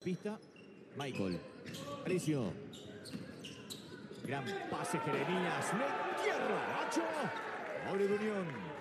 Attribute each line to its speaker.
Speaker 1: Pista, Michael. Alicio. Gran pase, Jeremías. ¡Le entierra, macho! Pobre de Unión.